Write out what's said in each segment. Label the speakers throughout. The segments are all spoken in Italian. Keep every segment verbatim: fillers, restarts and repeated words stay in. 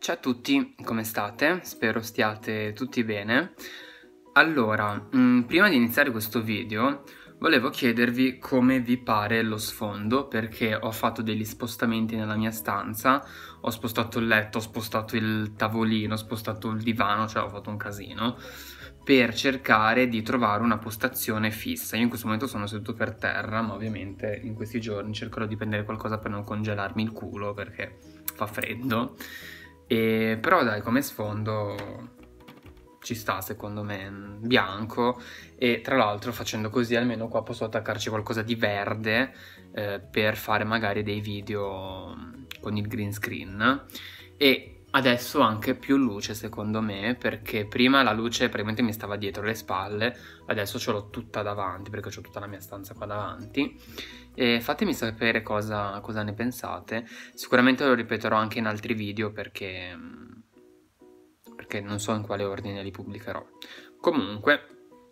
Speaker 1: Ciao a tutti, come state? Spero stiate tutti bene. Allora, mh, prima di iniziare questo video volevo chiedervi come vi pare lo sfondo, perché ho fatto degli spostamenti nella mia stanza, ho spostato il letto, ho spostato il tavolino, ho spostato il divano, cioè ho fatto un casino, per cercare di trovare una postazione fissa. Io in questo momento sono seduto per terra, ma ovviamente in questi giorni cercherò di prendere qualcosa per non congelarmi il culo, perché fa freddo. E però dai, come sfondo ci sta secondo me, bianco, e tra l'altro facendo così almeno qua posso attaccarci qualcosa di verde eh, per fare magari dei video con il green screen. E adesso anche più luce secondo me, perché prima la luce praticamente mi stava dietro le spalle, adesso ce l'ho tutta davanti perché ho tutta la mia stanza qua davanti. E fatemi sapere cosa, cosa ne pensate. Sicuramente lo ripeterò anche in altri video perché, perché non so in quale ordine li pubblicherò. Comunque,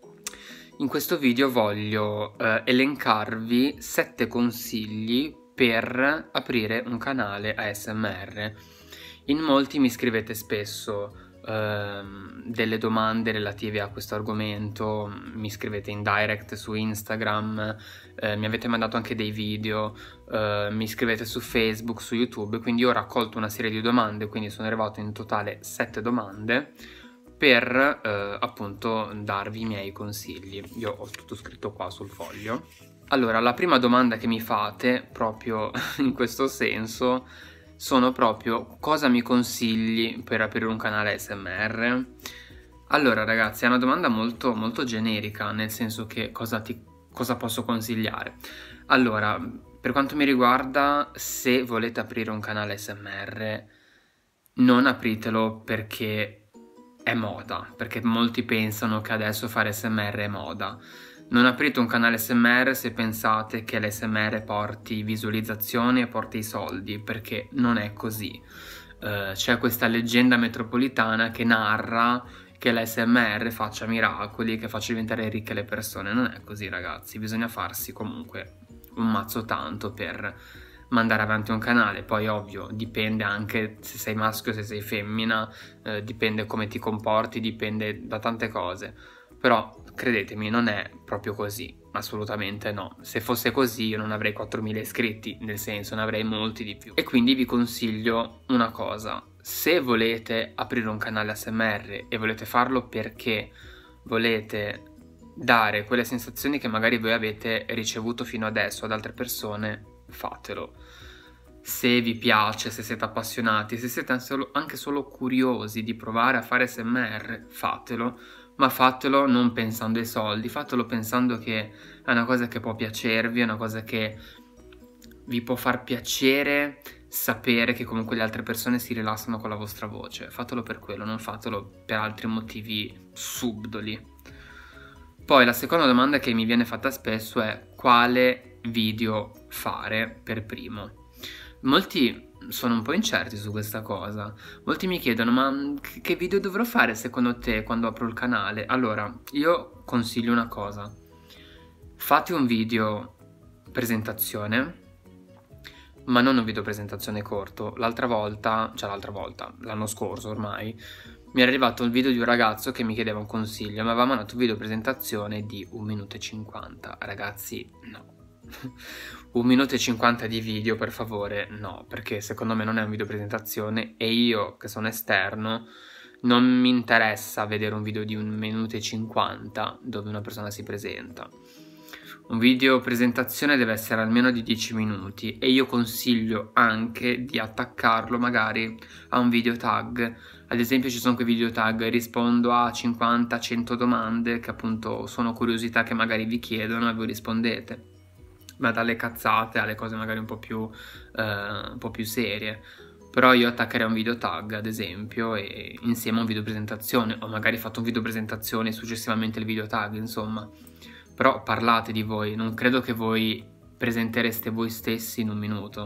Speaker 1: in questo video voglio eh, elencarvi sette consigli per aprire un canale A S M R. In molti mi scrivete spesso ehm, delle domande relative a questo argomento, mi scrivete in direct su Instagram, eh, mi avete mandato anche dei video, eh, mi scrivete su Facebook, su YouTube, quindi ho raccolto una serie di domande, quindi sono arrivato in totale sette domande per eh, appunto darvi i miei consigli. Io ho tutto scritto qua sul foglio. Allora, la prima domanda che mi fate, proprio in questo senso, sono proprio: cosa mi consigli per aprire un canale A S M R? Allora ragazzi, è una domanda molto molto generica, nel senso che cosa, ti, cosa posso consigliare? Allora, per quanto mi riguarda, se volete aprire un canale A S M R, non apritelo perché è moda, perché molti pensano che adesso fare A S M R è moda. Non aprite un canale A S M R se pensate che l'A S M R porti visualizzazioni e porti i soldi, perché non è così. Uh, c'è questa leggenda metropolitana che narra che l'A S M R faccia miracoli, che faccia diventare ricche le persone. Non è così ragazzi, bisogna farsi comunque un mazzo tanto per mandare avanti un canale. Poi ovvio, dipende anche se sei maschio o se sei femmina, eh, dipende come ti comporti, dipende da tante cose. Però credetemi, non è proprio così, assolutamente no. Se fosse così io non avrei quattromila iscritti, nel senso ne avrei molti di più. E quindi vi consiglio una cosa: se volete aprire un canale A S M R e volete farlo perché volete dare quelle sensazioni che magari voi avete ricevuto fino adesso ad altre persone, fatelo. Se vi piace, se siete appassionati, se siete anche solo curiosi di provare a fare A S M R, fatelo. Ma fatelo non pensando ai soldi, fatelo pensando che è una cosa che può piacervi, è una cosa che vi può far piacere sapere che comunque le altre persone si rilassano con la vostra voce. Fatelo per quello, non fatelo per altri motivi subdoli. Poi la seconda domanda che mi viene fatta spesso è: quale video fare per primo? Molti sono un po' incerti su questa cosa. Molti mi chiedono: ma che video dovrò fare secondo te quando apro il canale? Allora, io consiglio una cosa: fate un video presentazione, ma non un video presentazione corto. L'altra volta, cioè l'altra volta, l'anno scorso ormai, mi era arrivato il video di un ragazzo che mi chiedeva un consiglio, mi aveva mandato un video presentazione di un minuto e cinquanta. Ragazzi, no. Un minuto e cinquanta di video, per favore, no, perché secondo me non è un video presentazione e io, che sono esterno, non mi interessa vedere un video di un minuto e cinquanta dove una persona si presenta. Un video presentazione deve essere almeno di dieci minuti e io consiglio anche di attaccarlo magari a un video tag. Ad esempio ci sono quei video tag: rispondo a cinquanta cento domande, che appunto sono curiosità che magari vi chiedono e voi rispondete, ma dalle cazzate alle cose magari un po' più, eh, un po' più serie. Però io attaccherei un video tag ad esempio e insieme a un video presentazione, o magari fatto un video presentazione e successivamente il video tag, insomma. Però parlate di voi, non credo che voi presentereste voi stessi in un minuto.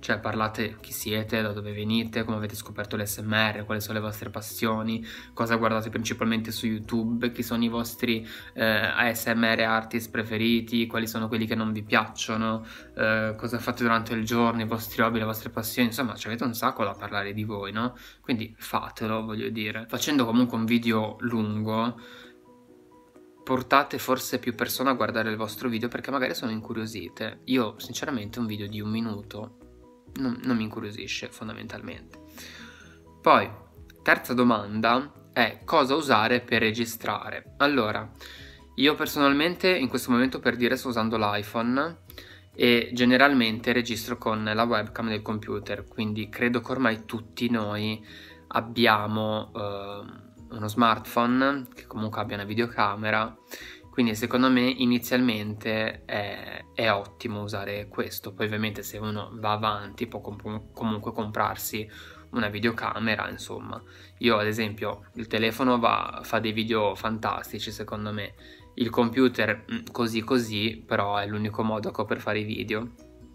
Speaker 1: cioè parlate chi siete, da dove venite, come avete scoperto l'A S M R, quali sono le vostre passioni, cosa guardate principalmente su YouTube, chi sono i vostri eh, A S M R artist preferiti, quali sono quelli che non vi piacciono, eh, cosa fate durante il giorno, i vostri hobby, le vostre passioni, insomma ci avete un sacco da parlare di voi, no? Quindi fatelo, voglio dire. Facendo comunque un video lungo, portate forse più persone a guardare il vostro video perché magari sono incuriosite. Io sinceramente un video di un minuto non, non mi incuriosisce fondamentalmente. Poi, terza domanda è cosa usare per registrare. Allora, io personalmente in questo momento per dire sto usando l'iPhone e generalmente registro con la webcam del computer, quindi credo che ormai tutti noi abbiamo eh, uno smartphone che comunque abbia una videocamera, quindi secondo me inizialmente è, è ottimo usare questo. Poi ovviamente se uno va avanti può com- comunque comprarsi una videocamera, insomma. Io ad esempio il telefono va, fa dei video fantastici secondo me, il computer così così, però è l'unico modo che ho per fare i video.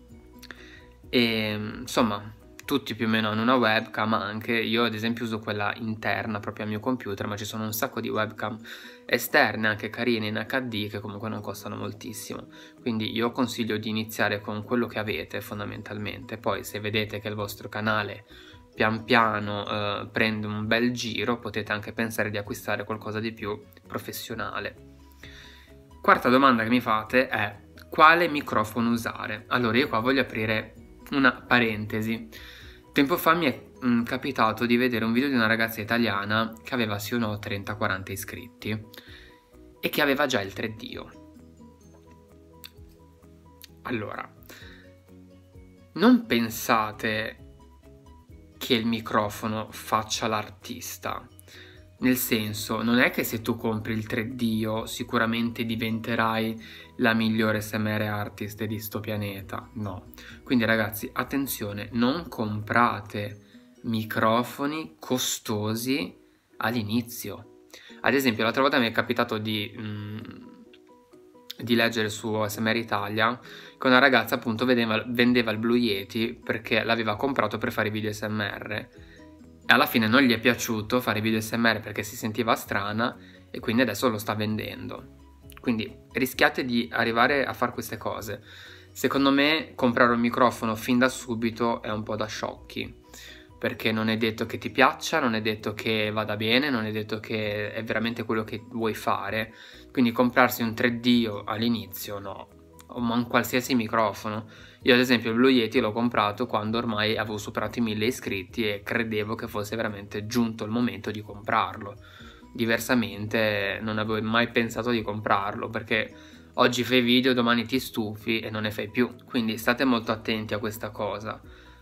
Speaker 1: E insomma tutti più o meno hanno una webcam, anche io ad esempio uso quella interna proprio al mio computer, ma ci sono un sacco di webcam esterne anche carine in acca di che comunque non costano moltissimo, quindi io consiglio di iniziare con quello che avete fondamentalmente. Poi se vedete che il vostro canale pian piano eh, prende un bel giro, potete anche pensare di acquistare qualcosa di più professionale. Quarta domanda che mi fate è quale microfono usare. Allora io qua voglio aprire una parentesi. Tempo fa mi è mh, capitato di vedere un video di una ragazza italiana che aveva sì o no trenta quaranta iscritti e che aveva già il tre D. Allora, non pensate che il microfono faccia l'artista, nel senso, non è che se tu compri il tre D sicuramente diventerai la migliore A S M R artist di sto pianeta, no. Quindi ragazzi, attenzione, non comprate microfoni costosi all'inizio. Ad esempio, l'altra volta mi è capitato di, mm, di leggere su A S M R Italia che una ragazza appunto vendeva, vendeva il Blue Yeti perché l'aveva comprato per fare video A S M R. E alla fine non gli è piaciuto fare video A S M R perché si sentiva strana e quindi adesso lo sta vendendo. Quindi rischiate di arrivare a fare queste cose. Secondo me comprare un microfono fin da subito è un po' da sciocchi, perché non è detto che ti piaccia, non è detto che vada bene, non è detto che è veramente quello che vuoi fare. Quindi comprarsi un tre D all'inizio no, o un qualsiasi microfono. Io ad esempio il Blue Yeti l'ho comprato quando ormai avevo superato i mille iscritti e credevo che fosse veramente giunto il momento di comprarlo. Diversamente non avevo mai pensato di comprarlo, perché oggi fai video, domani ti stufi e non ne fai più. Quindi state molto attenti a questa cosa.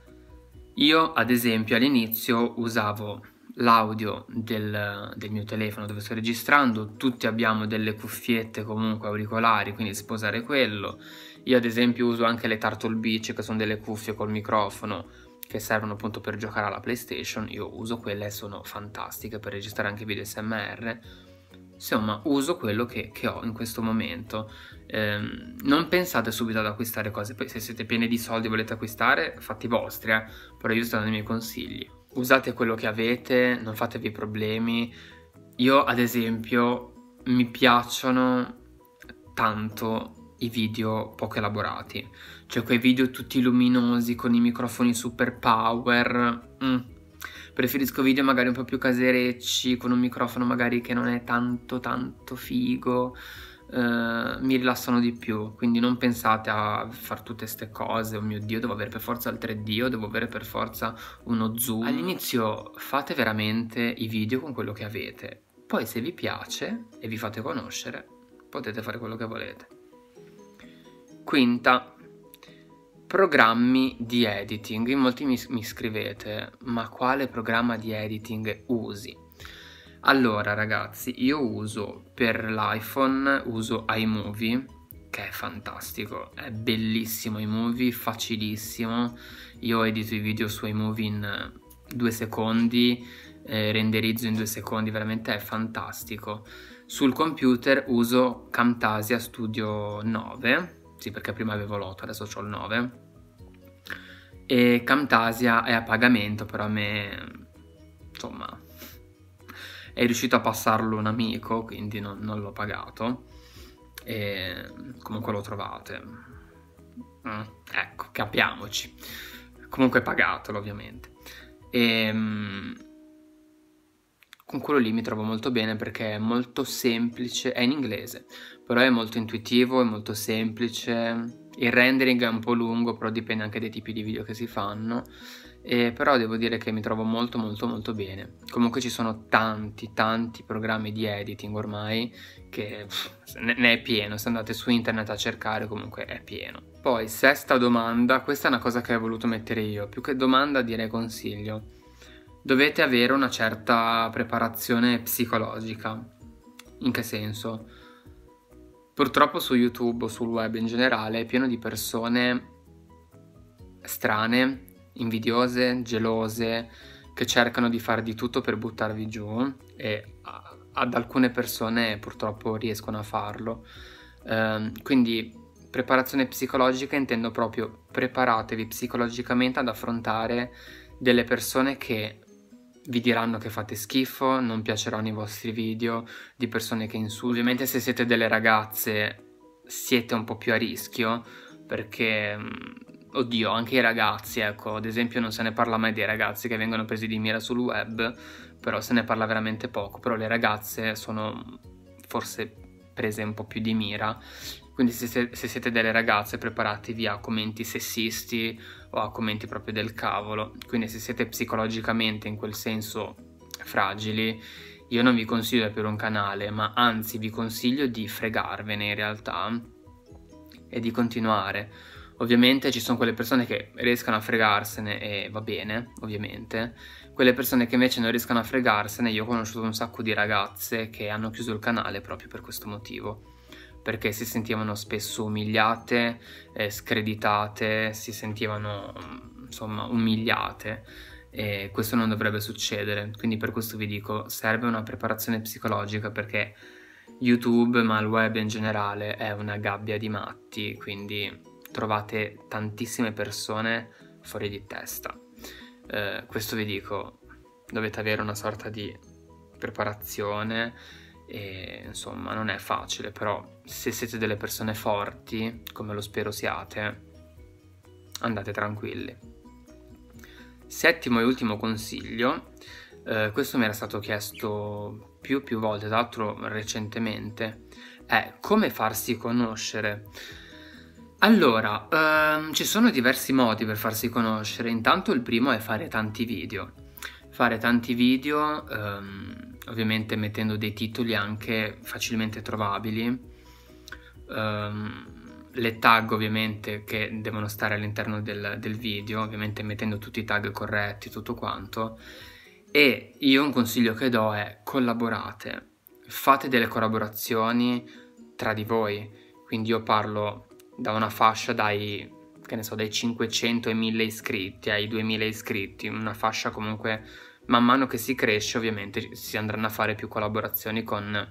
Speaker 1: Io ad esempio all'inizio usavo l'audio del, del mio telefono dove sto registrando, tutti abbiamo delle cuffiette comunque auricolari, quindi sposare quello. Io ad esempio uso anche le Turtle Beach, che sono delle cuffie col microfono che servono appunto per giocare alla PlayStation. Io uso quelle e sono fantastiche per registrare anche video A S M R. Insomma, uso quello che, che ho in questo momento. Ehm, non pensate subito ad acquistare cose, poi se siete pieni di soldi e volete acquistare, fatti vostri, eh? Però io sto dando i miei consigli. Usate quello che avete, non fatevi problemi. Io ad esempio mi piacciono tanto i video poco elaborati, cioè quei video tutti luminosi con i microfoni super power. mm. Preferisco video magari un po' più caserecci, con un microfono magari che non è tanto tanto figo, uh, mi rilassano di più. Quindi non pensate a fare tutte queste cose, oh mio Dio, devo avere per forza il tre D o devo avere per forza uno zoom. All'inizio fate veramente i video con quello che avete, poi se vi piace e vi fate conoscere potete fare quello che volete. Quinta, programmi di editing. In molti mi, mi scrivete, ma quale programma di editing usi? Allora ragazzi, io uso per l'iPhone, uso iMovie, che è fantastico, è bellissimo iMovie, facilissimo. Io edito i video su iMovie in due secondi, eh, renderizzo in due secondi, veramente è fantastico. Sul computer uso Camtasia Studio nove, sì, perché prima avevo l'otto, adesso ho il nove. e Camtasia è a pagamento, però a me, insomma, è riuscito a passarlo un amico, quindi non, non l'ho pagato, e comunque lo trovate. Mm, ecco, capiamoci. Comunque pagatelo, ovviamente. E con quello lì mi trovo molto bene perché è molto semplice, è in inglese, però è molto intuitivo, è molto semplice. Il rendering è un po' lungo, però dipende anche dai tipi di video che si fanno. E però devo dire che mi trovo molto molto molto bene. Comunque ci sono tanti tanti programmi di editing ormai che pff, ne è pieno, se andate su internet a cercare comunque è pieno. Poi sesta domanda, questa è una cosa che ho voluto mettere io, più che domanda direi consiglio. Dovete avere una certa preparazione psicologica. In che senso? Purtroppo su YouTube o sul web in generale è pieno di persone strane, invidiose, gelose, che cercano di fare di tutto per buttarvi giù, e ad alcune persone purtroppo riescono a farlo. Eh, quindi preparazione psicologica intendo proprio preparatevi psicologicamente ad affrontare delle persone che vi diranno che fate schifo, non piaceranno i vostri video, di persone che insultano. Ovviamente se siete delle ragazze siete un po' più a rischio, perché, oddio, anche i ragazzi, ecco, ad esempio non se ne parla mai dei ragazzi che vengono presi di mira sul web, però se ne parla veramente poco, però le ragazze sono forse prese un po' più di mira. Quindi se, se siete delle ragazze preparatevi a commenti sessisti o a commenti proprio del cavolo. Quindi se siete psicologicamente in quel senso fragili, io non vi consiglio di aprire un canale, ma anzi vi consiglio di fregarvene in realtà e di continuare. Ovviamente ci sono quelle persone che riescono a fregarsene e va bene, ovviamente. Quelle persone che invece non riescono a fregarsene, io ho conosciuto un sacco di ragazze che hanno chiuso il canale proprio per questo motivo, perché si sentivano spesso umiliate, eh, screditate, si sentivano insomma umiliate, e questo non dovrebbe succedere. Quindi per questo vi dico, serve una preparazione psicologica, perché YouTube, ma il web in generale, è una gabbia di matti, quindi trovate tantissime persone fuori di testa. Eh, questo vi dico, dovete avere una sorta di preparazione, e insomma non è facile, però se siete delle persone forti, come lo spero siate, andate tranquilli. Settimo e ultimo consiglio, eh, questo mi era stato chiesto più più volte, tra l'altro recentemente, è come farsi conoscere. Allora, ehm, ci sono diversi modi per farsi conoscere. Intanto il primo è fare tanti video. Fare tanti video, ehm, ovviamente mettendo dei titoli anche facilmente trovabili, ehm, le tag ovviamente che devono stare all'interno del, del video, ovviamente mettendo tutti i tag corretti, tutto quanto. E io un consiglio che do è collaborate, fate delle collaborazioni tra di voi. Quindi io parlo da una fascia dai, che ne so, dai cinquecento ai mille iscritti, ai duemila iscritti, una fascia comunque, man mano che si cresce ovviamente si andranno a fare più collaborazioni con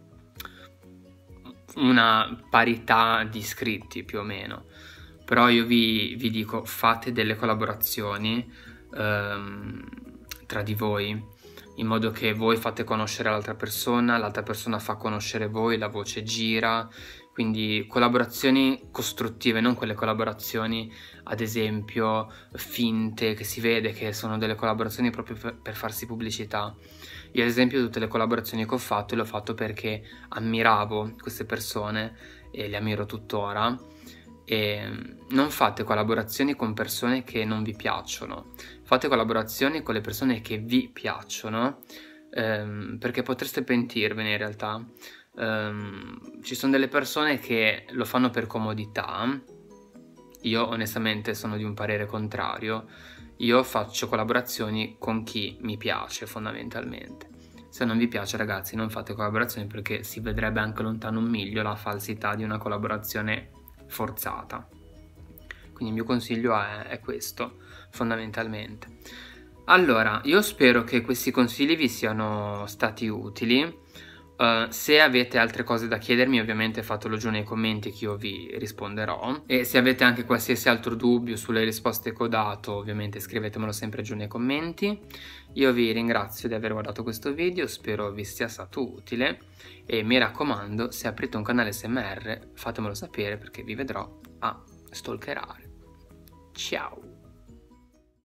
Speaker 1: una parità di iscritti più o meno. Però io vi, vi dico, fate delle collaborazioni ehm, tra di voi, in modo che voi fate conoscere l'altra persona, l'altra persona fa conoscere voi, la voce gira. Quindi collaborazioni costruttive, non quelle collaborazioni ad esempio finte, che si vede che sono delle collaborazioni proprio per, per farsi pubblicità. Io ad esempio tutte le collaborazioni che ho fatto le ho fatto perché ammiravo queste persone e le ammiro tuttora. E non fate collaborazioni con persone che non vi piacciono, fate collaborazioni con le persone che vi piacciono, ehm, perché potreste pentirvene in realtà. Um, ci sono delle persone che lo fanno per comodità. Io onestamente sono di un parere contrario. Io faccio collaborazioni con chi mi piace fondamentalmente. Se non vi piace, ragazzi, non fate collaborazioni, perché si vedrebbe anche lontano un miglio la falsità di una collaborazione forzata. Quindi il mio consiglio è, è questo fondamentalmente. Allora, io spero che questi consigli vi siano stati utili. Uh, se avete altre cose da chiedermi, ovviamente fatelo giù nei commenti che io vi risponderò, e se avete anche qualsiasi altro dubbio sulle risposte che ho dato, ovviamente scrivetemelo sempre giù nei commenti. Io vi ringrazio di aver guardato questo video, spero vi sia stato utile e mi raccomando, se aprite un canale S M R fatemelo sapere perché vi vedrò a stalkerare. Ciao!